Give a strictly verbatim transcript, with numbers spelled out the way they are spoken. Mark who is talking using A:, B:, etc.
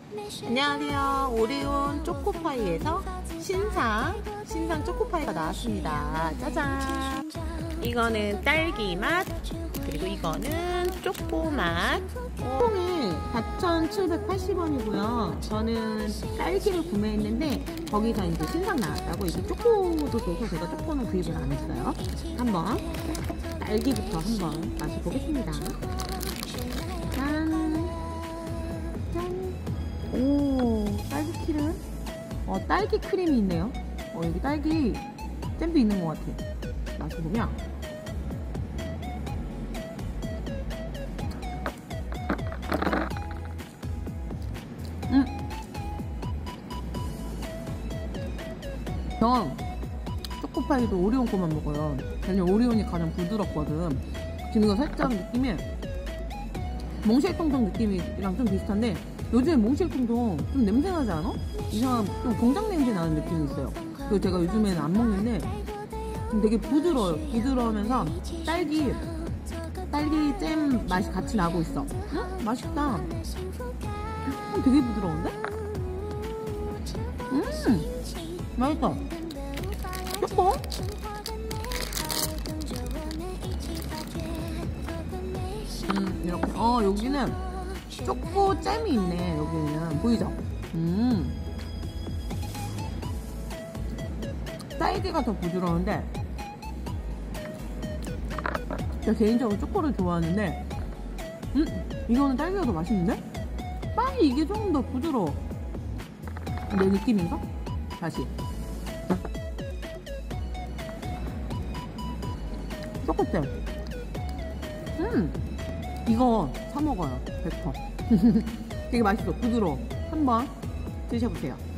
A: 안녕하세요. 오레온 초코파이에서 신상 신상 초코파이가 나왔습니다. 짜잔. 이거는 딸기 맛, 그리고 이거는 초코 맛. 통이 사천칠백팔십 원이고요 저는 딸기를 구매했는데 거기서 이제 신상 나왔다고 이게 초코도 줘서 제가 초코는 구입을 안 했어요. 한번 딸기부터 한번 마셔보겠습니다. 짠. 오, 딸기 크림? 어, 딸기 크림이 있네요. 어, 여기 딸기 잼도 있는 것 같아. 마셔보면. 음. 전 초코파이도 오리온 거만 먹어요. 왜냐면 오리온이 가장 부드럽거든. 지금 이거 살짝 느낌이 몽쉘통통 느낌이랑 좀 비슷한데 요즘에 몽쉘통통 좀 냄새나지 않아? 이상한 좀 공장 냄새 나는 느낌이 있어요. 그리고 제가 요즘에는 안 먹는데 되게 부드러워요. 부드러우면서 딸기 딸기 잼 맛이 같이 나고 있어. 응? 맛있다. 음, 되게 부드러운데? 음, 맛있어. 초코? 음, 이렇게. 어, 여기는 초코 잼이 있네. 여기는 보이죠? 음, 딸기가 더 부드러운데 제가 개인적으로 초코를 좋아하는데 음, 이거는 딸기가 더 맛있는데? 빵이 이게 조금 더 부드러워. 내 느낌인가? 다시 초코잼. 음, 이거 사 먹어요. 백 퍼센트. 되게 맛있어. 부드러워. 한번 드셔보세요.